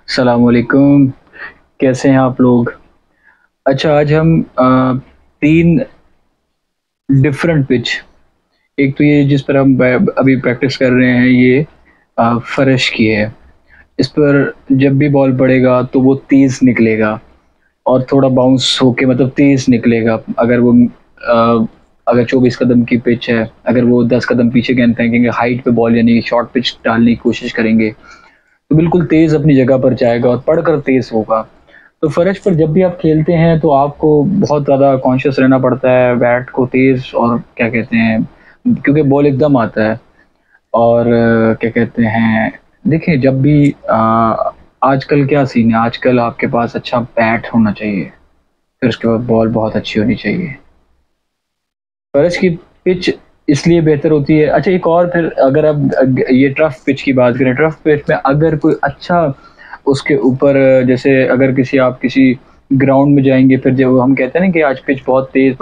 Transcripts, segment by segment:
अस्सलामुअलैकुम। कैसे हैं आप लोग? अच्छा, आज हम 3 डिफरेंट पिच, एक तो ये जिस पर हम अभी प्रैक्टिस कर रहे हैं, ये फर्श की है। इस पर जब भी बॉल पड़ेगा तो वो तेज़ निकलेगा और थोड़ा बाउंस होके मतलब तेज़ निकलेगा। अगर वो अगर 24 कदम की पिच है, अगर वो 10 कदम पीछे गेंद फेंकेंगे हाइट पे बॉल, यानी शॉर्ट पिच डालने की कोशिश करेंगे, तो बिल्कुल तेज़ अपनी जगह पर जाएगा और पढ़कर तेज़ होगा। तो फर्श पर जब भी आप खेलते हैं तो आपको बहुत ज़्यादा कॉन्शियस रहना पड़ता है, बैट को तेज़ और क्या कहते हैं, क्योंकि बॉल एकदम आता है। और क्या कहते हैं, देखिए जब भी आजकल क्या सीन है, आजकल आपके पास अच्छा बैट होना चाहिए, फिर उसके बाद बॉल बहुत अच्छी होनी चाहिए। फर्श की पिच इसलिए बेहतर होती है। अच्छा, एक और फिर अगर आप ये टर्फ पिच की बात करें, टर्फ पिच में अगर कोई अच्छा उसके ऊपर, जैसे अगर आप किसी ग्राउंड में जाएंगे, फिर जब हम कहते हैं ना कि आज पिच बहुत तेज,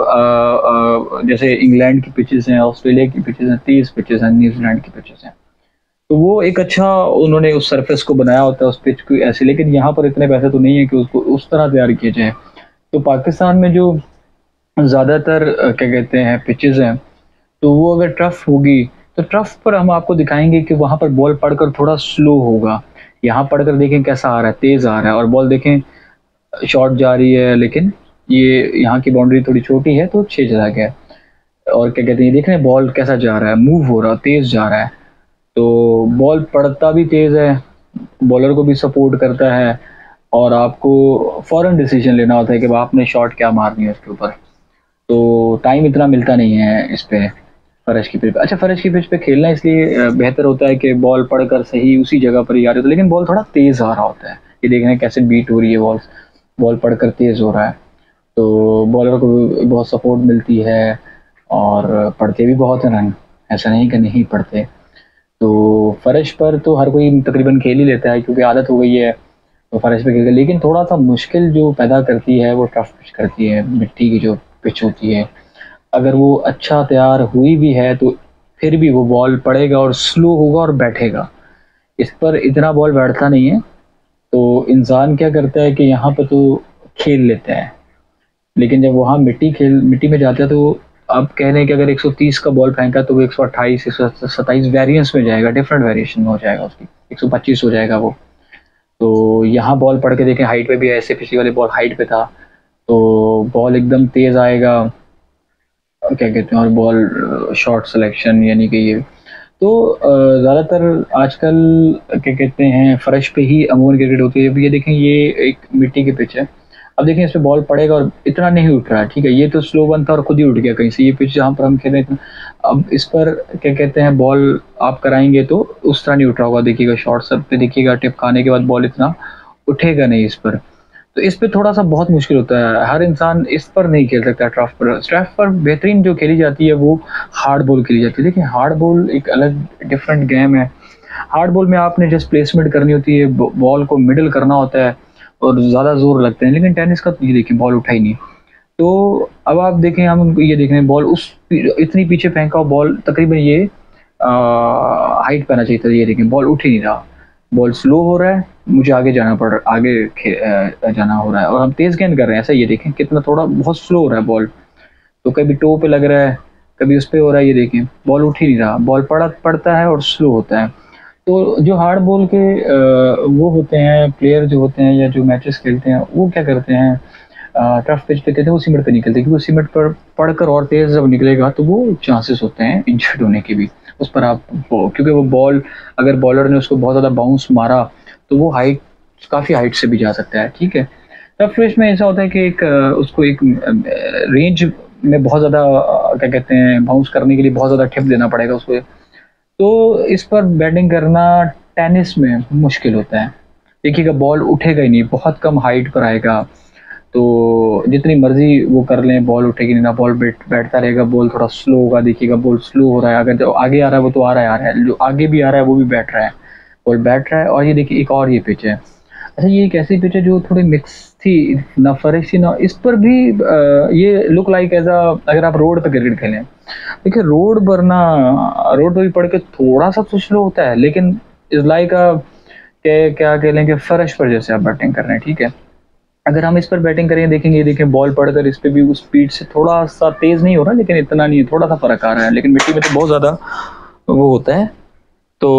जैसे इंग्लैंड की पिचेस हैं, ऑस्ट्रेलिया की पिचेस हैं, तेज पिचेस हैं, न्यूजीलैंड की पिचेस हैं, तो वो एक अच्छा उन्होंने उस सरफेस को बनाया होता है उस पिच को ऐसे। लेकिन यहाँ पर इतने पैसे तो नहीं है कि उसको उस तरह तैयार किया जाए। तो पाकिस्तान में जो ज़्यादातर क्या कहते हैं पिचेस हैं, तो वो अगर टफ होगी तो टफ पर हम आपको दिखाएंगे कि वहां पर बॉल पड़कर थोड़ा स्लो होगा। यहाँ पढ़कर देखें कैसा आ रहा है, तेज आ रहा है, और बॉल देखें शॉर्ट जा रही है, लेकिन ये यहाँ की बाउंड्री थोड़ी छोटी है तो 6 चला गया। और क्या कहते हैं, देख रहे हैं बॉल कैसा जा रहा है, मूव हो रहा है, तेज जा रहा है। तो बॉल पड़ता भी तेज है, बॉलर को भी सपोर्ट करता है, और आपको फौरन डिसीजन लेना होता है कि आपने शॉट क्या मारनी है उसके ऊपर। तो टाइम इतना मिलता नहीं है इस पे, फर्श की पिच पे। अच्छा, फर्श की पिच पे खेलना इसलिए बेहतर होता है कि बॉल पड़कर सही उसी जगह पर ही आ रही होती है, लेकिन बॉल थोड़ा तेज आ रहा होता है। ये देख रहे हैं कैसे बीट हो रही है बॉल, बॉल पड़कर तेज हो रहा है, तो बॉलर को भी बहुत सपोर्ट मिलती है। और पड़ते भी बहुत हैं रन, ऐसा नहीं कि नहीं पड़ते। तो फर्श पर तो हर कोई तकरीबन खेल ही लेता है क्योंकि आदत हो गई है, तो फर्श पे खेल के। लेकिन थोड़ा सा मुश्किल जो पैदा करती है वो टफ पिच करती है, मिट्टी की जो पिच होती है। अगर वो अच्छा तैयार हुई भी है तो फिर भी वो बॉल पड़ेगा और स्लो होगा और बैठेगा। इस पर इतना बॉल बैठता नहीं है, तो इंसान क्या करता है कि यहाँ पर तो खेल लेता है, लेकिन जब वहाँ मिट्टी में जाता है तो आप कह रहे हैं कि अगर 130 का बॉल फेंका तो वो 128 127 वेरिएंस में जाएगा, डिफरेंट वेरिएशन में हो जाएगा, उसकी 125 हो जाएगा वो। तो यहाँ बॉल पड़ के देखें, हाइट पे भी ऐसे, पिछली वाली बॉल हाइट पे था, तो बॉल एकदम तेज आएगा, क्या कहते हैं, और बॉल शॉर्ट सिलेक्शन, यानी कि ये तो ज़्यादातर आजकल क्या कहते हैं फर्श पे ही अमूमन क्रिकेट होती है। अब ये देखें, ये एक मिट्टी की पिच है, अब देखें इस पे बॉल पड़ेगा और इतना नहीं उठ रहा है, ठीक है, ये तो स्लो वन था और खुद ही उठ गया कहीं से। ये पिच जहाँ पर हम खेल रहे थे, अब इस पर क्या कहते हैं बॉल आप कराएंगे तो उस तरह नहीं उठ रहा होगा, देखिएगा शॉर्ट सब पे देखिएगा, टिप खाने के बाद बॉल इतना उठेगा नहीं इस पर। तो इस पे थोड़ा सा बहुत मुश्किल होता है, हर इंसान इस पर नहीं खेल सकता। टर्फ पर, टर्फ पर बेहतरीन जो खेली जाती है वो हार्ड बॉल खेली जाती है। देखिए हार्ड बॉल एक अलग डिफरेंट गेम है। हार्ड बॉल में आपने जस्ट प्लेसमेंट करनी होती है, बॉल को मिडल करना होता है और ज़्यादा जोर लगते हैं। लेकिन टेनिस का तो ये देखिए बॉल उठा ही नहीं। तो अब आप देखें, हम ये देख रहे हैं बॉल उस इतनी पीछे फेंका, बॉल तकरीबन ये हाइट पे आना चाहिए था, ये देखें बॉल उठ ही नहीं रहा, बॉल स्लो हो रहा है, मुझे आगे जाना पड़ रहा, जाना हो रहा है, और हम तेज गेंद कर रहे हैं। ऐसा ये देखें कितना थोड़ा बहुत स्लो हो रहा है बॉल, तो कभी टो पे लग रहा है, कभी उस पे हो रहा है, ये देखें बॉल उठ ही नहीं रहा, बॉल पड़ता है और स्लो होता है। तो जो हार्ड बॉल के वो होते हैं प्लेयर जो होते हैं या जो मैचेस खेलते हैं, वो क्या करते हैं, टफ पिच पे कहते हैं वो सीमेंट पे निकलते हैं, क्योंकि सीमेंट पर पड़कर और तेज जब निकलेगा तो वो चांसेस होते हैं इंजर्ड होने के भी उस पर। आप क्योंकि वो बॉल, अगर बॉलर ने उसको बहुत ज़्यादा बाउंस मारा तो वो हाइट, काफ़ी हाइट से भी जा सकता है, ठीक है। टफ पिच में ऐसा होता है कि एक उसको एक रेंज में बहुत ज़्यादा क्या कहते हैं बाउंस करने के लिए बहुत ज़्यादा टिप देना पड़ेगा उसको। तो इस पर बैटिंग करना टेनिस में मुश्किल होता है। देखिएगा बॉल उठेगा ही नहीं, बहुत कम हाइट पर आएगा, तो जितनी मर्जी वो कर लें बॉल उठेगी नहीं ना, बॉल बैठता रहेगा, बॉल थोड़ा स्लो होगा, देखिएगा बॉल स्लो हो रहा है, अगर जो आगे आ रहा है वो तो आ रहा है, जो आगे भी आ रहा है वो भी बैठ रहा है, बॉल बैठ रहा है। और ये देखिए एक और ये पिच है। अच्छा, ये एक ऐसी पिच है जो थोड़ी मिक्स थी, ना फर्श थी ना, इस पर भी ये लुक लाइक एज अगर आप रोड पे क्रिकेट खेलें, देखिए रोड पर ना, रोड पर भी पड़ के थोड़ा सा तो स्लो होता है, लेकिन इज लाइक कि क्या कह लें कि फर्श पर जैसे आप बैटिंग कर रहे हैं, ठीक है। अगर हम इस पर बैटिंग करेंगे, देखेंगे, ये देखें बॉल पड़कर इस पे भी उस स्पीड से थोड़ा सा तेज नहीं हो रहा, लेकिन इतना नहीं है, थोड़ा सा फर्क आ रहा है, लेकिन मिट्टी में तो बहुत ज्यादा वो होता है। तो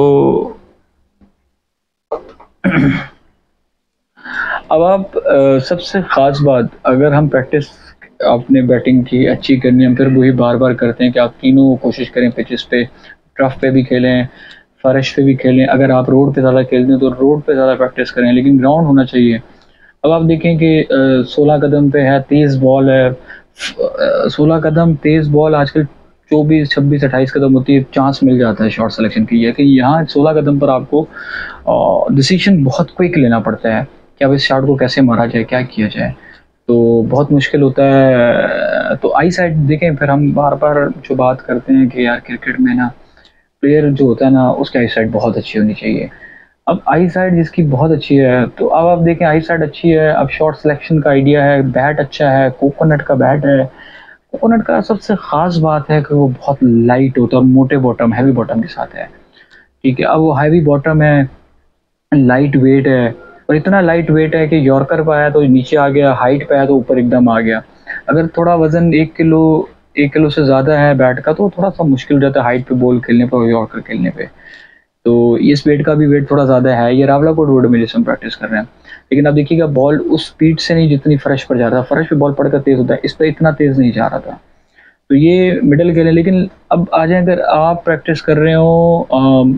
अब आप सबसे ख़ास बात, अगर हम प्रैक्टिस अपने बैटिंग की अच्छी करनी है, हम फिर वही बार-बार करते हैं कि आप तीनों कोशिश करें पिचेस पे, टर्फ पे भी खेलें, फर्श पे भी खेलें। अगर आप रोड पे ज़्यादा खेलते हैं तो रोड पे ज़्यादा प्रैक्टिस करें, लेकिन ग्राउंड होना चाहिए। अब आप देखें कि 16 कदम पे है, तेज़ बॉल है, 16 कदम तेज़ बॉल आजकल 24, 26, 28 कदम होती है, चांस मिल जाता है शॉट सिलेक्शन की। है कि यहाँ 16 कदम पर आपको डिसीजन बहुत क्विक लेना पड़ता है कि अब इस शॉट को कैसे मारा जाए, क्या किया जाए, तो बहुत मुश्किल होता है। तो आई साइड देखें, फिर हम बार बार जो बात करते हैं कि यार क्रिकेट में ना प्लेयर जो होता है ना उसकी आई साइड बहुत अच्छी होनी चाहिए। अब आई साइड जिसकी बहुत अच्छी है, तो अब आप देखें आई साइड अच्छी है, अब शॉट सिलेक्शन का आइडिया है, बैट अच्छा है, कोकोनट का बैट है। कोकोनट का सबसे ख़ास बात है कि वो बहुत लाइट होता है, मोटे बॉटम, हैवी बॉटम के साथ है, ठीक है। अब वो हैवी बॉटम है, लाइट वेट है, और इतना लाइट वेट है कि यॉर्कर पे आया तो नीचे आ गया, हाइट पे आया तो ऊपर एकदम आ गया। अगर थोड़ा वज़न 1 किलो से ज़्यादा है बैट का तो थोड़ा सा मुश्किल हो जाता है हाइट पे बॉल खेलने पे और यॉर्कर खेलने पे। तो इस वेट का भी वेट थोड़ा ज़्यादा है, ये रावलाकोट रोड में जिसमें प्रैक्टिस कर रहे हैं। लेकिन आप देखिएगा बॉल उस स्पीड से नहीं जितनी फर्श पर जा रहा था, फर्श पे बॉल पड़कर तेज़ होता है, इस पे इतना तेज़ नहीं जा रहा था। तो ये मिडल खेल है। लेकिन अब आ जाए, अगर आप प्रैक्टिस कर रहे हो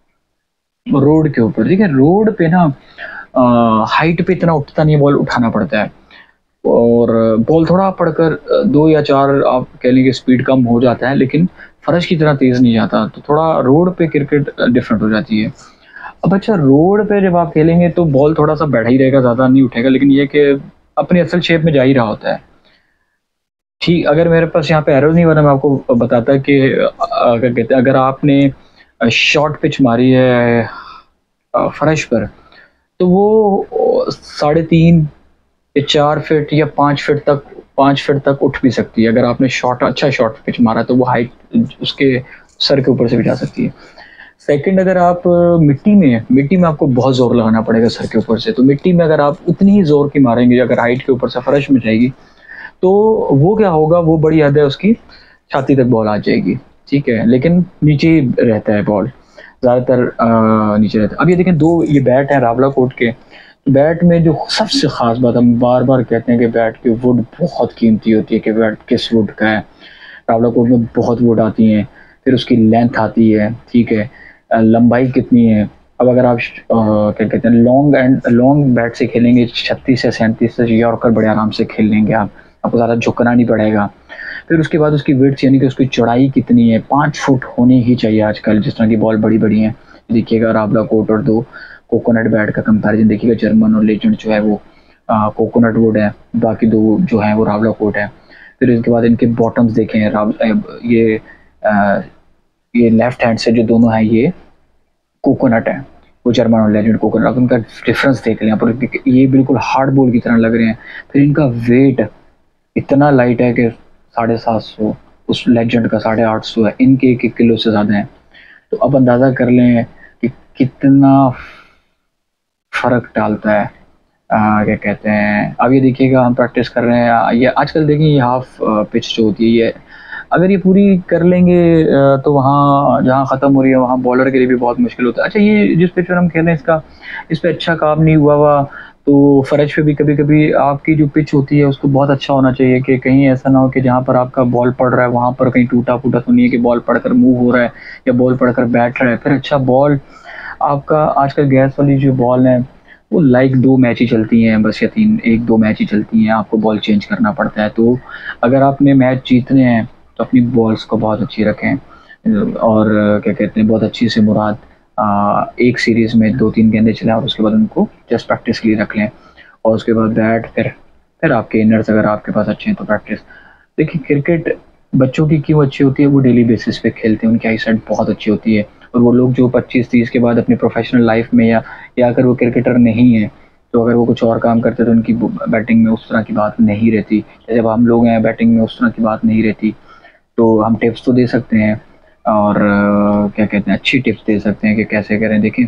रोड के ऊपर, ठीक है, रोड पे ना हाइट पे इतना उठता नहीं है, बॉल उठाना पड़ता है, और बॉल थोड़ा पड़कर 2 या 4 आप कह लेंगे स्पीड कम हो जाता है, लेकिन फर्श की तरह तेज़ नहीं जाता, तो थोड़ा रोड पे क्रिकेट डिफरेंट हो जाती है। अब अच्छा, रोड पे जब आप खेलेंगे तो बॉल थोड़ा सा बैठा ही रहेगा, ज़्यादा नहीं उठेगा, लेकिन ये कि अपनी असल शेप में जा ही रहा होता है। ठीक, अगर मेरे पास यहाँ पे एरोज़ नहीं बना, मैं आपको बताता कि क्या कहते हैं, अगर आपने शॉर्ट पिच मारी है फर्श पर, तो वो 3.5 या 4 फीट या 5 फीट तक उठ भी सकती है। अगर आपने अच्छा शॉट पिच मारा तो वो हाइट उसके सर के ऊपर से भी जा सकती है। सेकंड, अगर आप मिट्टी में आपको बहुत ज़ोर लगाना पड़ेगा सर के ऊपर से, तो मिट्टी में अगर आप उतनी ही ज़ोर की मारेंगे अगर हाइट के ऊपर से फर्श में जाएगी, तो वो क्या होगा, वो बड़ी हद है उसकी छाती तक बॉल आ जाएगी, ठीक है, लेकिन नीचे ही रहता है बॉल, ज़्यादातर नीचे रहता है। अब ये देखें, ये बैट हैं रावलाकोट के। बैट में जो सबसे ख़ास बात, हम बार-बार कहते हैं कि बैट की वुड बहुत कीमती होती है, कि बैट किस वुड का है। रावलाकोट में बहुत वुड आती हैं, फिर उसकी लेंथ आती है, ठीक है, लंबाई कितनी है। अब अगर आप क्या कहते हैं लॉन्ग बैट से खेलेंगे, 36 से 37 से यॉर्कर बड़े आराम से खेल लेंगे आप, आपको ज़्यादा झुकना नहीं पड़ेगा। फिर उसके बाद उसकी विड्थ यानी कि उसकी चौड़ाई कितनी है, 5 फुट होनी ही चाहिए आजकल, जिस तरह की बॉल बड़ी-बड़ी हैं। देखिएगा रावलाकोट और 2 कोकोनट बैट का कंपैरिजन देखिएगा, जर्मन और लेजेंड जो है वो कोकोनट वुड है, बाकी 2 जो हैं वो रावलाकोट है। फिर इसके बाद इनके बॉटम्स देखें, ये ये लेफ्ट हैंड से जो दोनों हैं ये कोकोनट है, वो जर्मन और लेजेंड कोकोनट। अब उनका डिफरेंस देख लें यहाँ पर, ये बिल्कुल हार्ड बॉल की तरह लग रहे हैं। फिर इनका वेट इतना लाइट है कि 750, उस लेजेंड का 850 है, इनके 1-1 किलो से ज़्यादा है। तो अब अंदाज़ा कर लें कि कितना फ़र्क डालता है। क्या कहते हैं, अब ये देखिएगा हम प्रैक्टिस कर रहे हैं, ये आजकल देखिए ये हाफ पिच जो होती है, ये अगर ये पूरी कर लेंगे तो वहाँ जहाँ ख़त्म हो रही है वहाँ बॉलर के लिए भी बहुत मुश्किल होता है। अच्छा, ये जिस पिच पर हम खेल रहे हैं इस पे अच्छा काम नहीं हुआ तो फर्श पे भी कभी-कभी आपकी जो पिच होती है उसको बहुत अच्छा होना चाहिए, कि कहीं ऐसा ना हो कि जहाँ पर आपका बॉल पड़ रहा है वहाँ पर कहीं टूटा-फूटा तो नहीं है कि बॉल पड़कर मूव हो रहा है या बॉल पड़कर बैठ रहा है। फिर अच्छा बॉल आपका, आजकल गैस वाली जो बॉल है वो लाइक 2 मैच ही चलती हैं बस, या 3, 1-2 मैच ही चलती हैं, आपको बॉल चेंज करना पड़ता है। तो अगर आपने मैच जीतने हैं तो अपनी बॉल्स को बहुत अच्छी रखें, और क्या कहते हैं, बहुत अच्छी से मुराद एक सीरीज़ में 2-3 गेंदें चलाएं और उसके बाद उनको जस्ट प्रैक्टिस के लिए रख लें, और उसके बाद बैट, फिर आपके इनर्स अगर आपके पास अच्छे हैं तो प्रैक्टिस। देखिए क्रिकेट बच्चों की क्यों अच्छी होती है, वो डेली बेसिस पे खेलते हैं, उनकी आई साइट बहुत अच्छी होती है। और वो लोग जो 25-30 के बाद अपनी प्रोफेशनल लाइफ में या अगर वो क्रिकेटर नहीं है तो अगर वो कुछ और काम करते तो उनकी बैटिंग में उस तरह की बात नहीं रहती। जब हम लोग हैं बैटिंग में उस तरह की बात नहीं रहती, तो हम टिप्स तो दे सकते हैं, और क्या कहते हैं, अच्छी टिप्स दे सकते हैं कि कैसे करें। देखें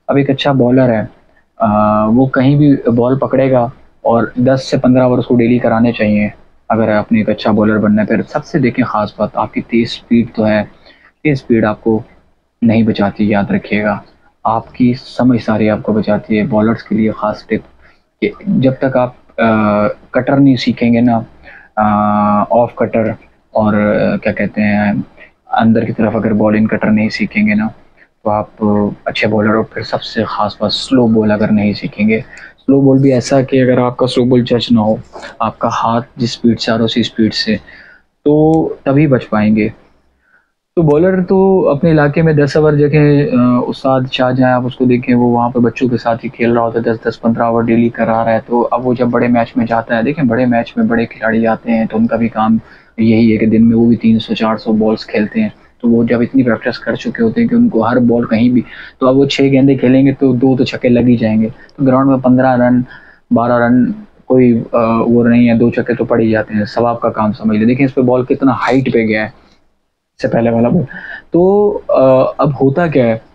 अब एक अच्छा बॉलर है, वो कहीं भी बॉल पकड़ेगा और 10 से 15 ओवर उसको डेली कराने चाहिए अगर आपने एक अच्छा बॉलर बनना है। फिर सबसे देखें ख़ास बात, आपकी तेज़ स्पीड तो है, तेज़ स्पीड आपको नहीं बचाती, याद रखिएगा। आपकी समझ सारी आपको बचाती है। बॉलर्स के लिए ख़ास टिप कि जब तक आप कटर नहीं सीखेंगे ना, ऑफ कटर और क्या कहते हैं अंदर की तरफ अगर बॉलिंग कटर नहीं सीखेंगे ना, तो आप अच्छे बॉलर। और फिर सबसे ख़ास बात, स्लो बॉल अगर नहीं सीखेंगे। स्लो बॉल भी ऐसा कि अगर आपका स्लो बॉल जज ना हो, आपका हाथ जिस स्पीड से आ रहा है उसी स्पीड से, तो तभी बच पाएंगे। तो बॉलर तो अपने इलाके में 10 ओवर जगह उस्ताद शाहजहां, आप उसको देखें, वो वहाँ पे बच्चों के साथ ही खेल रहा होता है, 10-10 15 ओवर डेली करा रहा है। तो अब वो जब बड़े मैच में जाता है, देखें बड़े मैच में बड़े खिलाड़ी आते हैं तो उनका भी काम यही है कि दिन में वो भी 300-400 बॉल्स खेलते हैं। तो वो जब इतनी प्रैक्टिस कर चुके होते हैं कि उनको हर बॉल कहीं भी, तो अब वो 6 गेंदे खेलेंगे तो 2 तो छक्के लग ही जाएंगे। तो ग्राउंड में 15 रन 12 रन कोई वो नहीं है, 2 छक्के तो पड़ ही जाते हैं। सब आपका काम समझ ले। देखिए इस पे बॉल कितना हाइट पे गया है, से पहले वाला बॉल। तो अब होता क्या है,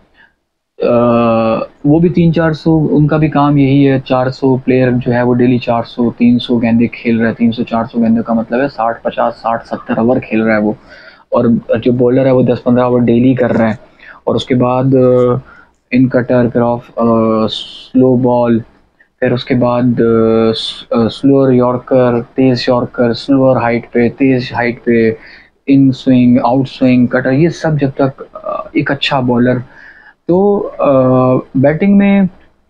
वो भी 300-400, उनका भी काम यही है। 400 प्लेयर जो है वो डेली 400-300 गेंदे खेल रहा है। 300-400 गेंदे का मतलब है 60-50-60-70 ओवर खेल रहा है वो। और जो बॉलर है वो 10-15 ओवर डेली कर रहा है। और उसके बाद इन कटर, फिर ऑफ स्लो बॉल, फिर उसके बाद स्लोअर यॉर्कर, तेज यॉर्कर, स्लोअर हाइट पे, तेज हाइट पे, in swing, out swing, cutter, ये सब जब तक एक अच्छा बॉलर। तो बैटिंग में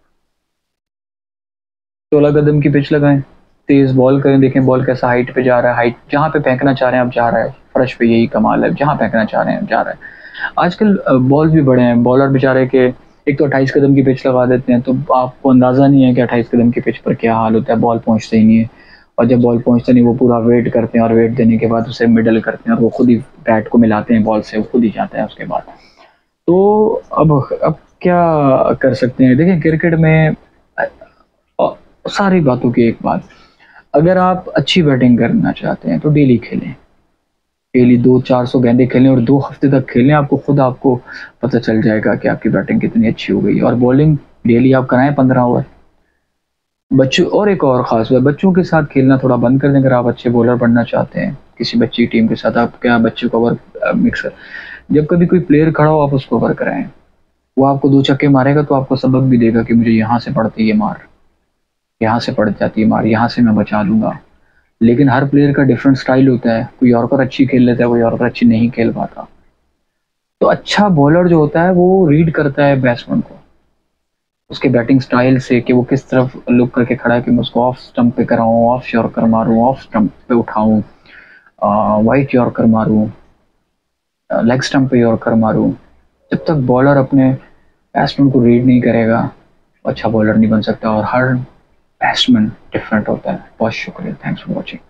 16 कदम की पिच लगाएं, तेज बॉल करें, देखें बॉल कैसा हाइट पे जा रहा है, हाइट जहाँ पे फेंकना चाह रहे हैं आप जा रहा है, फर्श पे यही कमाल है, जहाँ फेंकना चाह रहे हैं जा रहा है। आजकल बॉल भी बड़े हैं, बॉलर बेचारे के एक तो 28 कदम की पिच लगा देते हैं, तो आपको अंदाजा नहीं है कि 28 कदम की पिच पर क्या हाल होता है, बॉल पहुंचते ही नहीं है। और जब बॉल पहुंचते नहीं, वो पूरा वेट करते हैं और वेट देने के बाद उसे मिडल करते हैं और वो खुद ही बैट को मिलाते हैं बॉल से, वो खुद ही जाता है उसके बाद। तो अब क्या कर सकते हैं, देखिए क्रिकेट में सारी बातों की एक बात, अगर आप अच्छी बैटिंग करना चाहते हैं तो डेली खेलें, डेली 200-400 गेंदे खेलें और 2 हफ्ते तक खेलें। आपको खुद आपको पता चल जाएगा कि आपकी बैटिंग कितनी अच्छी हो गई। और बॉलिंग डेली आप कराएं 15 ओवर। बच्चों, और एक और ख़ास बात, बच्चों के साथ खेलना थोड़ा बंद कर दें। अगर आप अच्छे बॉलर बनना चाहते हैं किसी बच्ची टीम के साथ, आप क्या बच्चों को ओवर मिक्स कर, जब कभी कोई प्लेयर खड़ा हो आप उसको ओवर कराएं। वो आपको 2 छक्के मारेगा तो आपको सबक भी देगा कि मुझे यहाँ से पड़ती है मार, यहाँ से पड़ जाती है मार, यहाँ से मैं बचा लूंगा। लेकिन हर प्लेयर का डिफरेंट स्टाइल होता है, कोई यॉर्कर अच्छी खेल लेता है, कोई यॉर्कर अच्छी नहीं खेल पाता। तो अच्छा बॉलर जो होता है वो रीड करता है बैट्समैन को, उसके बैटिंग स्टाइल से, कि वो किस तरफ लुक करके खड़ा है, कि मैं उसको ऑफ स्टंप पे कराऊं, ऑफ यॉर्कर मारूं, ऑफ स्टंप पे उठाऊं, वाइट यॉर्कर मारूं, लेग स्टंप पे यॉर्कर मारूं। जब तक बॉलर अपने बैट्समैन को रीड नहीं करेगा, अच्छा बॉलर नहीं बन सकता। और हर बैट्समैन डिफरेंट होता है। बहुत शुक्रिया, थैंक्स फॉर वॉचिंग।